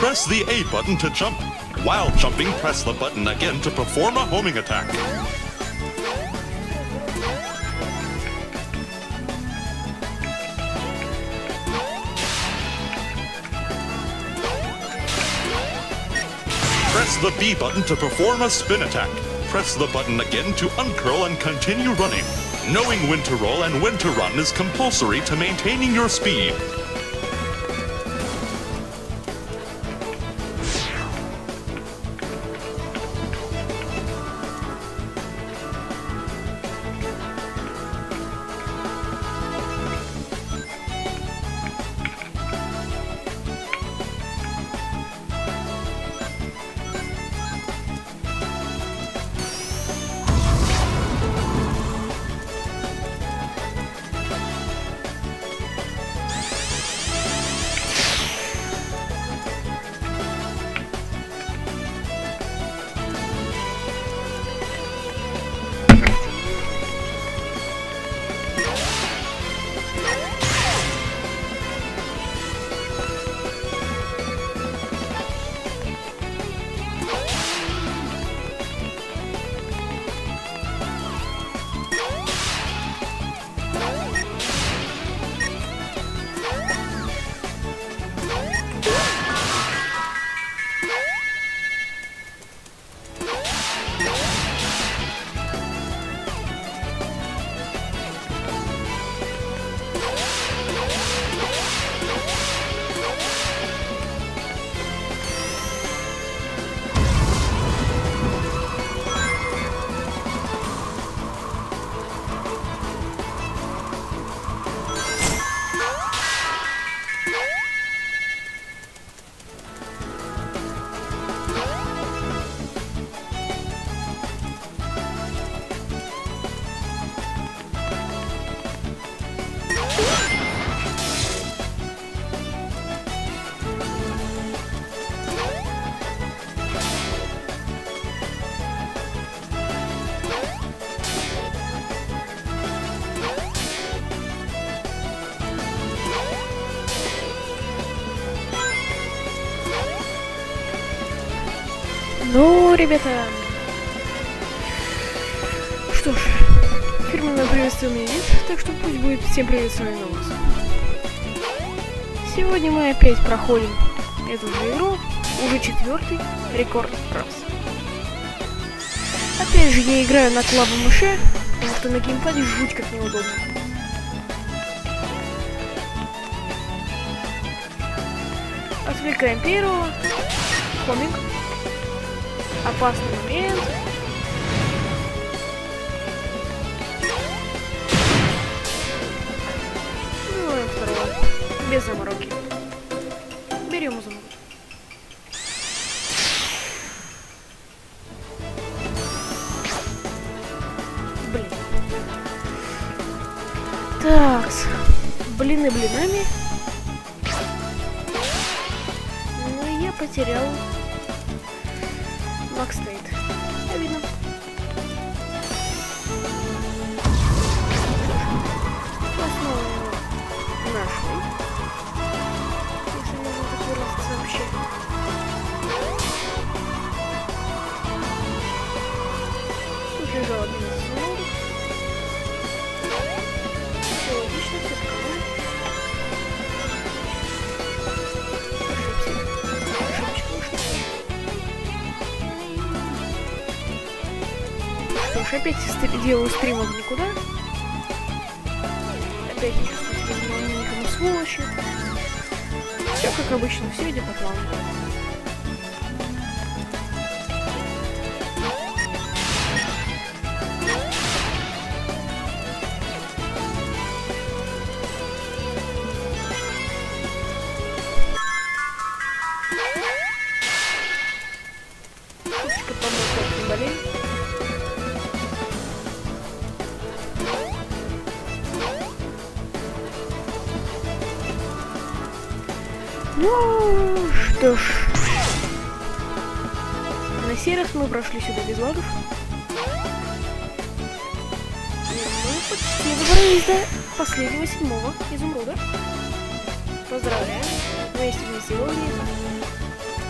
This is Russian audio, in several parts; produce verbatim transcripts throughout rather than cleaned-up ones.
Press the A button to jump. While jumping, press the button again to perform a homing attack. Press the B button to perform a spin attack. Press the button again to uncurl and continue running. Knowing when to roll and when to run is compulsory to maintaining your speed. Ну, ребята, что ж, фирменное приветствие у меня нет, так что пусть будет всем привет, с вами Новос. Сегодня мы опять проходим эту же игру, уже четвертый рекорд раз. Опять же, я играю на клаве мыши, потому что на геймпаде жуть как неудобно. Отвлекаем первого, хомик. Опасный момент. Ну и второго. Без замороки. Берем заморок. Блин. Так. Блины блинами. Ну я потерял Макс стоит. Я видно. Основу нашли. Если можно так выразиться вообще. Тут лежал один из снов. Все логично, все правильно. Опять делаю стримом никуда. Опять не чувствую себя никому сволочи. Все как обычно, все идет по плану. Шуточка по-моему не болеет. Ну, что ж. На сей раз мы прошли сюда без лагов. И мы почти добрались до последнего седьмого изумруда. Поздравляем. Вместе вместе его нет.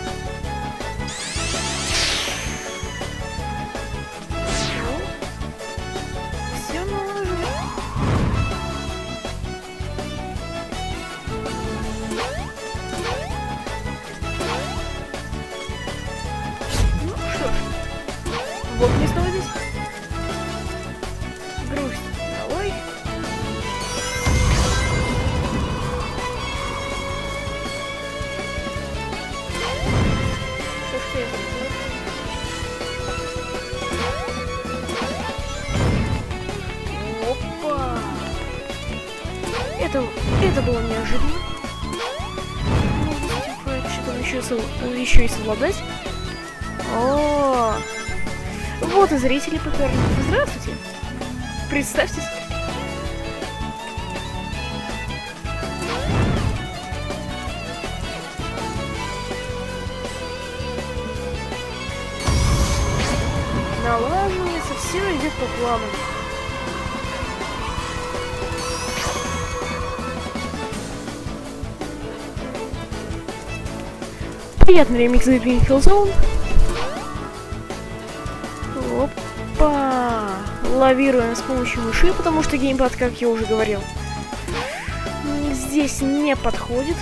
Вот мне снова здесь. Грусть. Давай. Что ж я сделал? Опа. Это, это было неожиданно. Что-то еще, еще и совладать. О, вот и зрители поперли. Здравствуйте. Представьтесь. Налаживается, все идет по плану. Приятный ремикс The Green Zone. Опа! Лавируем с помощью мыши, потому что геймпад, как я уже говорил, здесь не подходит.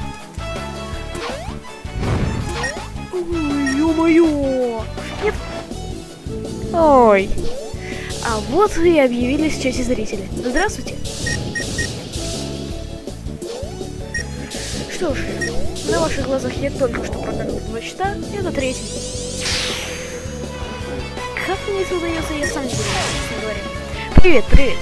Ой, ё-моё! Нет! Ой! А вот и объявились в чате зрители. Здравствуйте! Что ж, на ваших глазах я только что прокакал два счета, это третий. Как мне это удается, я сам не знаю, честно говоря. Привет, привет.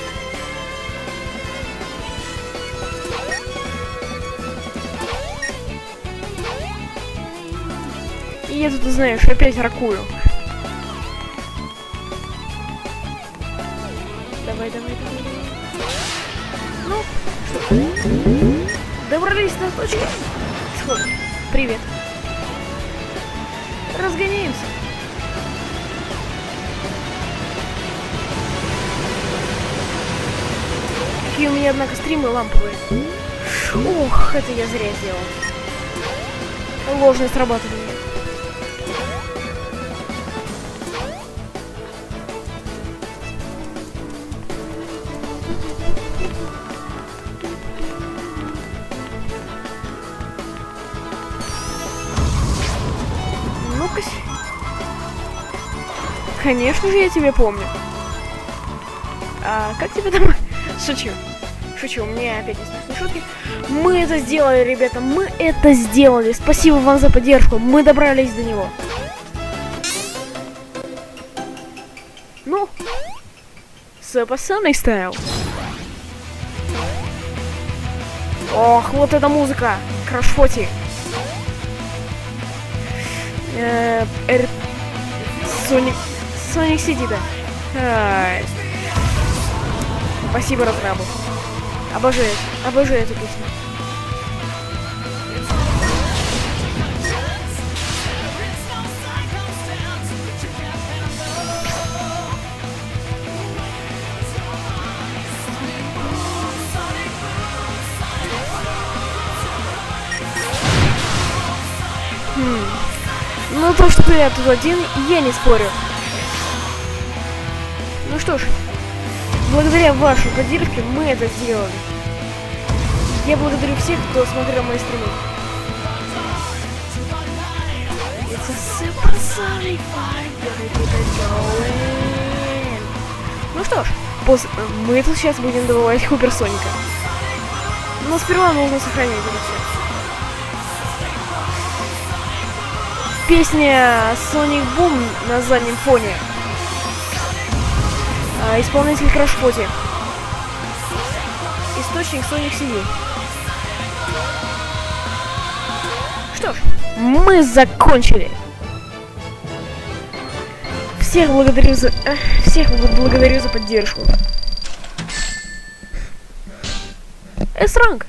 И я тут, знаешь, опять ракую. Давай, давай, давай. Ну, что? Добрались до точки. Сход. Привет. Разгоняемся. Какие у меня, однако, стримы ламповые. Ух, это я зря сделал. Ложное срабатывание. Ну-ка. Конечно же, я тебя помню. А как тебя там... Шучу. Шучу, мне опять не смешные шутки. Мы это сделали, ребята, мы это сделали. Спасибо вам за поддержку. Мы добрались до него. Ну, Supersonic Style. Ох, вот эта музыка. Крашфоти. Соник... Соник Сити, да. Ай. Спасибо, разрабу. Обожаю, обожаю эту песню. Хм. Ну то, что я тут один, я не спорю. Ну что ж. Благодаря вашей поддержке мы это сделали. Я благодарю всех, кто смотрел мои стримы. It's a supersonic fight. Ну что ж, пос... мы тут сейчас будем добывать Хуперсоника. Но сперва нужно сохранить это все. Песня Sonic Boom на заднем фоне. А, исполнитель Крашфоти. Источник Sonic Сити. Что ж, мы закончили. Всех благодарю за... Э, всех благодарю за поддержку. С-ранг.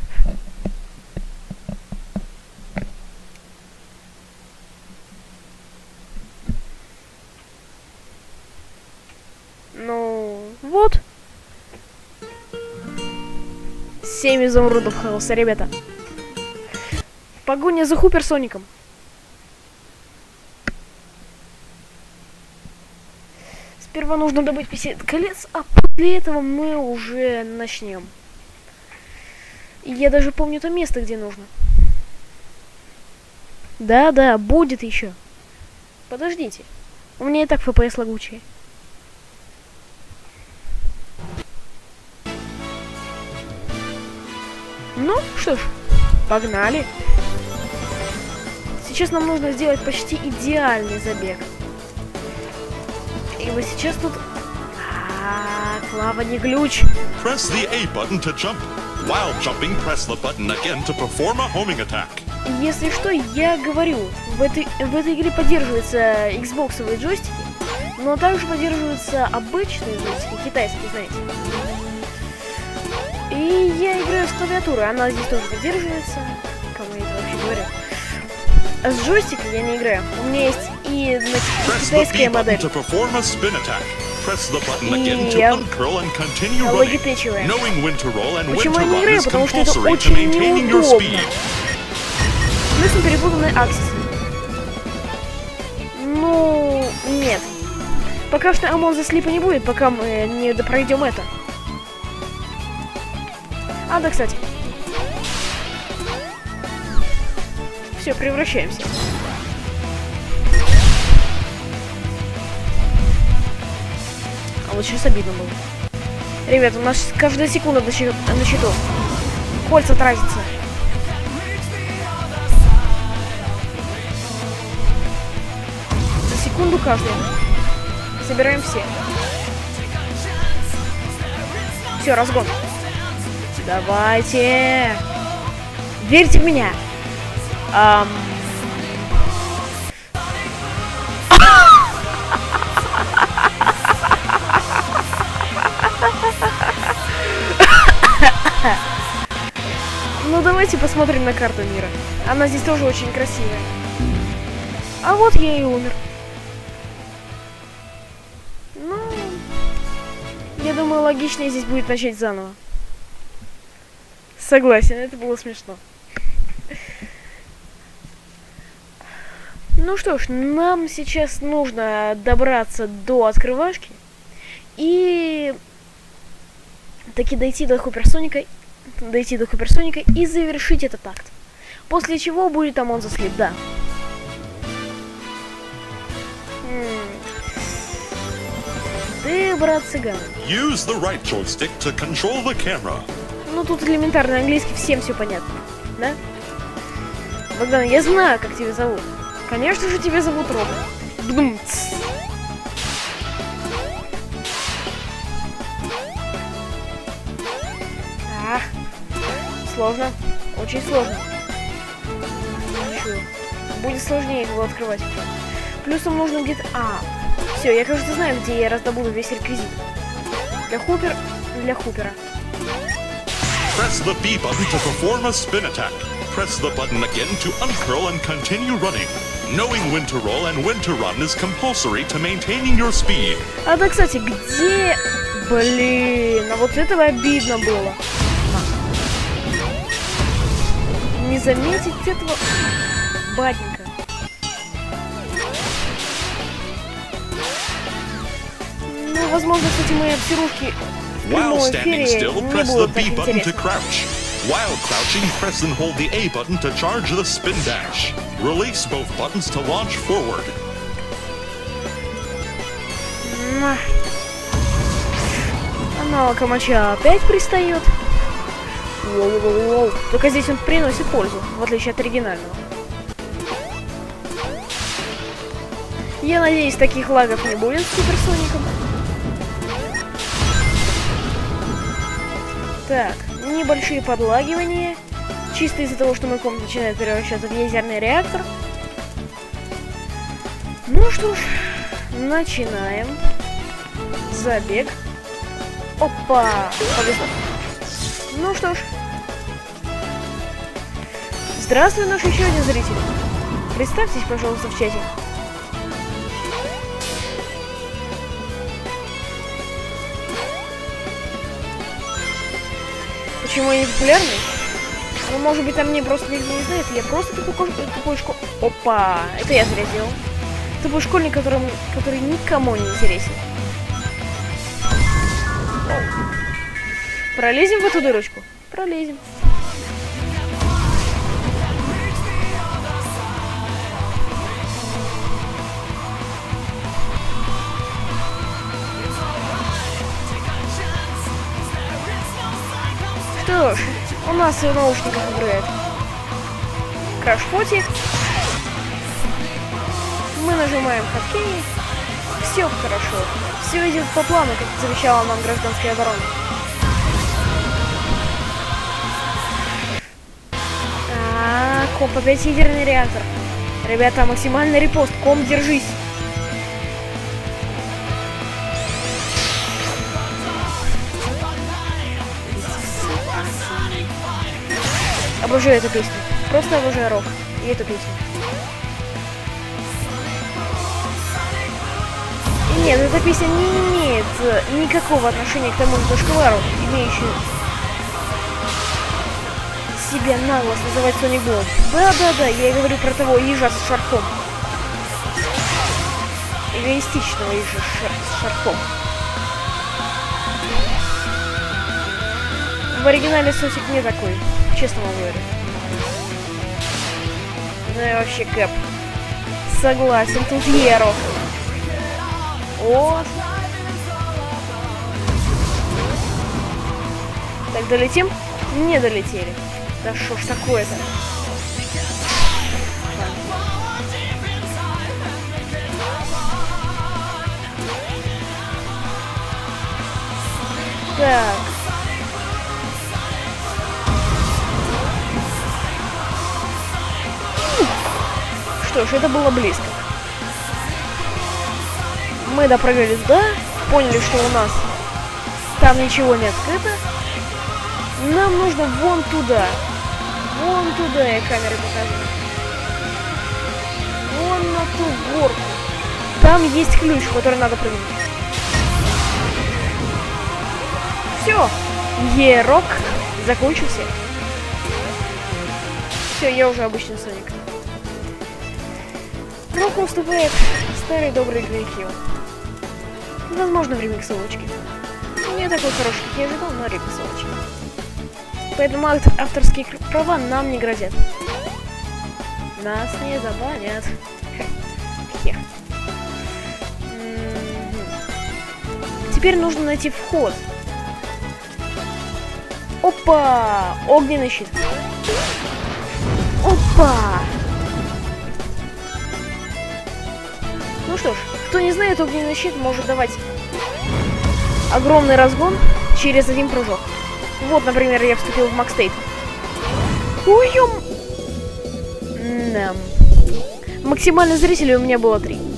Ну, вот. Семь изумрудов хаоса, ребята. Погоня за Хуперсоником. Сперва нужно добыть пятьдесят колец, а после этого мы уже начнем. И я даже помню то место, где нужно. Да-да, будет еще. Подождите. У меня и так эф пи эс лагучие. Ну, что ж, погнали. Сейчас нам нужно сделать почти идеальный забег. И вот сейчас тут... А, Клава, не глюч. Press the A button to jump. While jumping, press the button again to perform a homing attack. Если что, я говорю, в этой, в этой игре поддерживаются Xbox-овые джойстики, но также поддерживаются обычные джойстики, китайские, знаете. И я играю с клавиатурой, она здесь тоже поддерживается. Кому я это вообще говорю? А с джойстиком я не играю. У меня есть и, значит, и китайская модель. И логитечевая. Почему я не играю? Потому что это очень неудобно. Плюс перепутанные аксисы. Ну, нет. Пока что Among the Sleep не будет, пока мы не пройдем это. А, да, кстати. Все, превращаемся. А вот сейчас обидно было. Ребят, у нас каждая секунда на счету. На счету. Кольца тратятся. За секунду каждая. Собираем все. Все, разгон. Давайте. Верьте в меня. Ам... Ну давайте посмотрим на карту мира. Она здесь тоже очень красивая. А вот я и умер. Ну, я думаю, логичнее здесь будет начать заново. Согласен, это было смешно. Ну что ж, нам сейчас нужно добраться до открывашки и таки дойти до Хуперсоника, дойти до Хуперсоника и завершить этот акт. После чего будет Among the Sleep, да. Ты, брат цыган. Use the right joystick to control the camera. Ну тут элементарный английский, всем все понятно, да? Богдан, я знаю, как тебя зовут. Конечно же, тебя зовут Роб. Бдумц. Ах, сложно, очень сложно. Чё? Будет сложнее его открывать. Плюсом нужно где-то... А, все, я, кажется, знаю, где я раздобуду весь реквизит. Для Хупер... Для Хупера. Press the B button to perform a spin attack. Press the button again to uncurl and continue running. Knowing when to roll and when to run is compulsory to maintaining your speed. А да, кстати, где... Блин, а вот этого обидно было. Не заметить этого... Батенька. Ну, возможно, кстати, мои обсерушки в прямом эфире не будут так интересны. While crouching, press and hold the A button to charge the spin dash. Release both buttons to launch forward. Аналог Амача опять пристает. Воу-воу-воу. Только здесь он приносит пользу, в отличие от оригинального. Я надеюсь, таких лагов не будет с Суперсоником. Так, небольшие подлагивания. Чисто из-за того, что мой комп начинает превращаться в ядерный реактор. Ну что ж, начинаем. Забег. Опа! Повезло. Ну что ж. Здравствуй, наш еще один зритель. Представьтесь, пожалуйста, в чате. Почему я не популярный? Ну, может быть, там мне просто никто не знает. Я просто тупой, тупой школьник. Опа! Это я зря сделал. Тупой школьник, который, который никому не интересен. Пролезем в эту дырочку? Пролезем. У нас и в наушниках играет. Краш-фотик. Мы нажимаем хоткей. Все хорошо. Все идет по плану, как завещала нам гражданская оборона. А, комп опять ядерный реактор. Ребята, максимальный репост. Комп, держись. Обожаю эту песню. Просто обожаю рок. И эту песню. И нет, эта песня не имеет никакого отношения к тому зашквару, имеющему себя наглость называть Sonic Boom. Да-да-да, я и говорю про того ежа с шарфом. Эгоистичного ежа с шарфом. В оригинале Сосик не такой, честно вам говорю. Ну и вообще Кэп. Согласен, тут Ерок. О. Так, долетим? Не долетели. Да шо ж такое-то? Так. Что ж, это было близко. Мы допрыгали туда, поняли, что у нас там ничего не открыто. Нам нужно вон туда. Вон туда я камеры покажу. Вон на ту горку. Там есть ключ, в который надо прыгнуть. Все. Ерок закончился. Все, я уже обычный Соник. Рок уступает старый добрый Грейкил. Возможно, в ремиксовочке. Не такой хороший, как я ожидал, но ремиксовочки. Поэтому авторские права нам не грозят. Нас не забанят. Хех. Теперь нужно найти вход. Опа! Огненный щит. Опа! Ну что ж, кто не знает, огненный щит может давать огромный разгон через один прыжок. Вот, например, я вступил в Макстейт. Уйом! Да. Максимально зрителей у меня было три.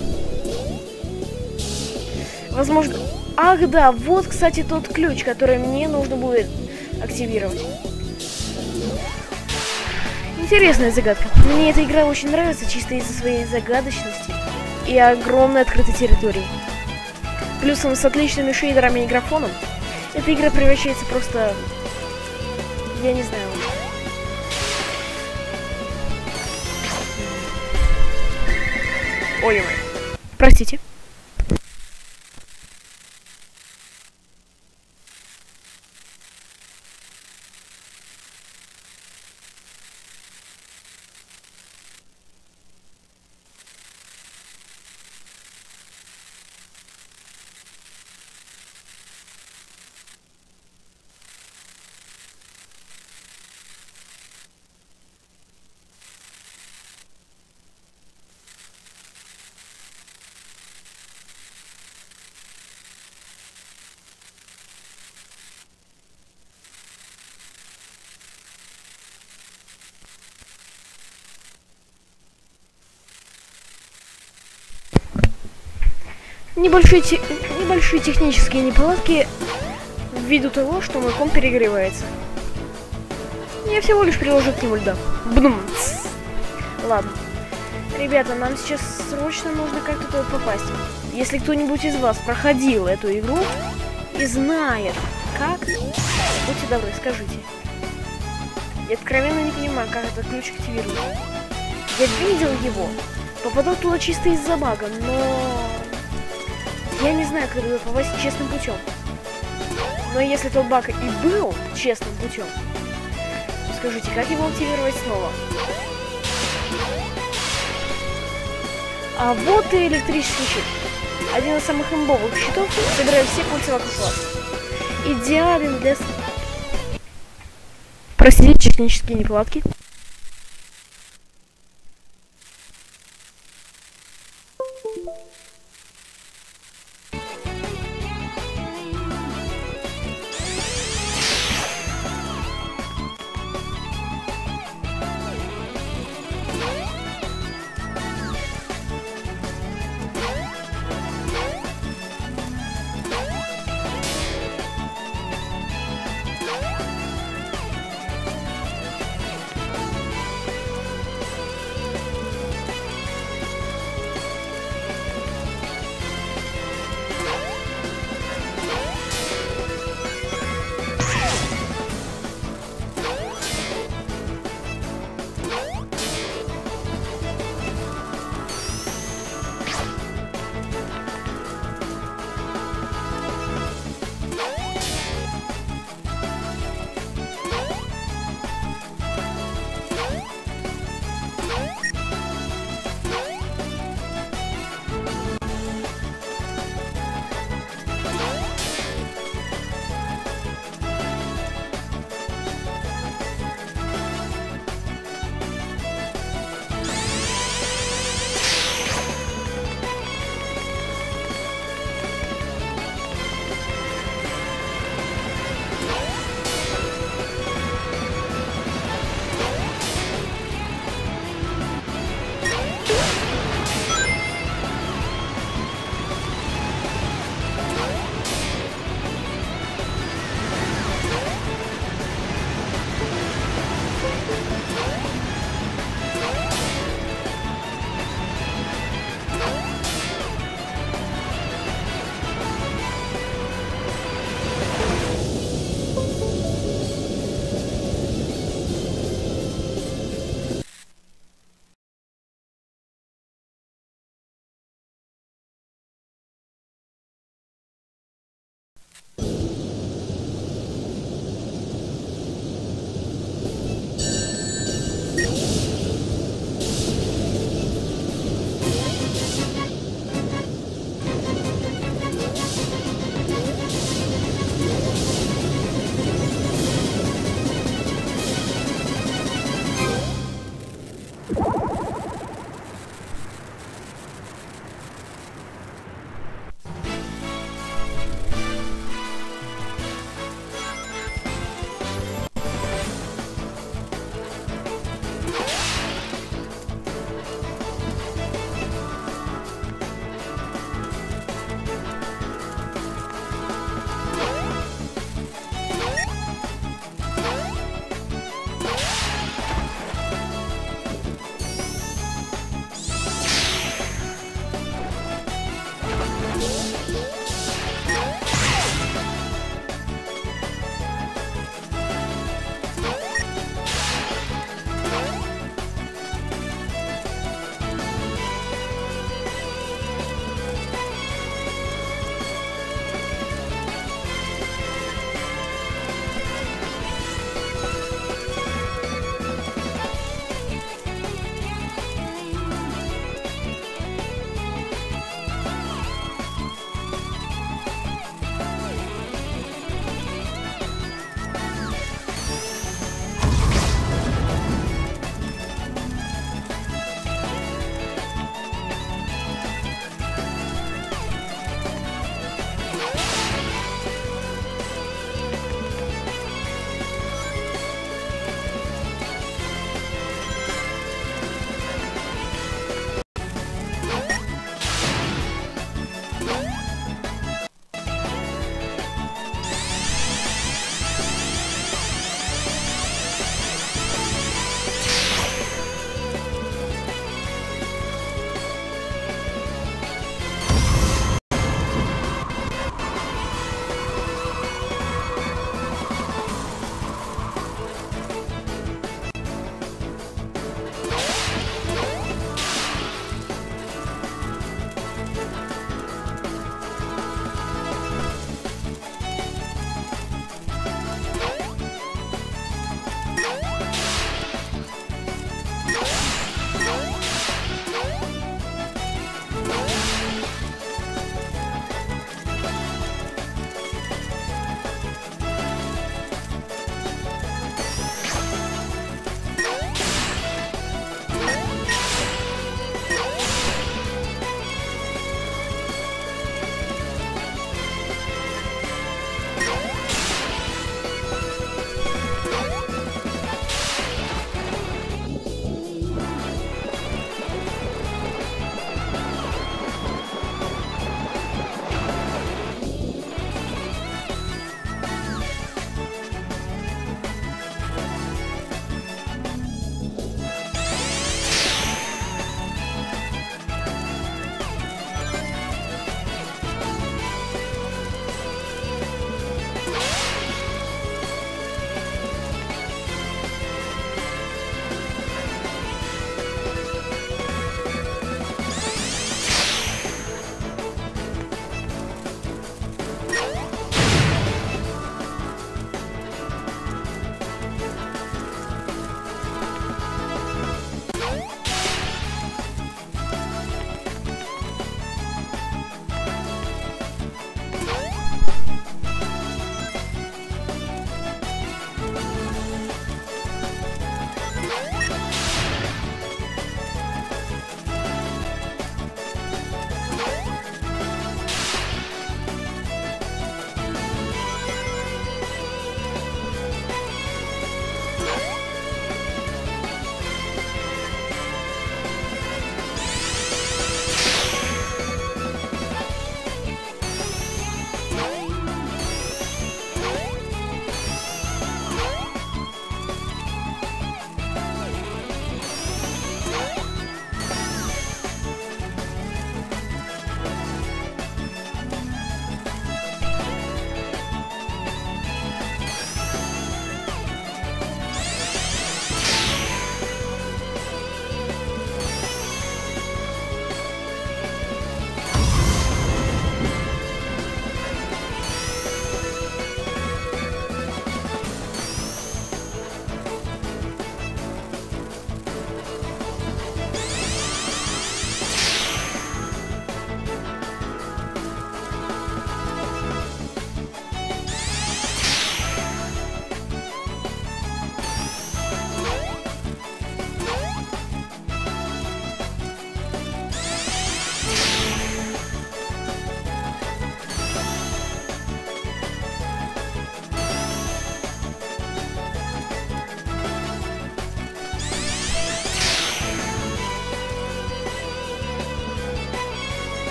Возможно... Ах да, вот, кстати, тот ключ, который мне нужно будет активировать. Интересная загадка. Мне эта игра очень нравится, чисто из-за своей загадочности и огромной открытой территории. Плюсом с отличными шейдерами и графоном, эта игра превращается просто... Я не знаю. Ой-ой. Простите. Небольшие, те... Небольшие технические неполадки ввиду того, что мой комп перегревается. Я всего лишь приложу к нему льда. Бнум. Ладно. Ребята, нам сейчас срочно нужно как-то туда попасть. Если кто-нибудь из вас проходил эту игру и знает, как, будьте добры, скажите. Я откровенно не понимаю, как этот ключ активирует. Я видел его, попадал туда чисто из-за бага, но... Я не знаю, как туда попасть честным путем. Но если тот баг и был честным путем, то скажите, как его активировать снова? А вот и электрический щит. Один из самых имбовых щитов, собирает все пульсы вокруг вас. Идеален для... Простите, технические неполадки.